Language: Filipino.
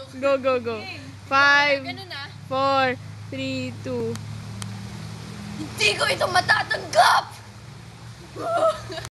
Go, go, go. 5, 4, 3, 2. Hindi ko ito matatanggap!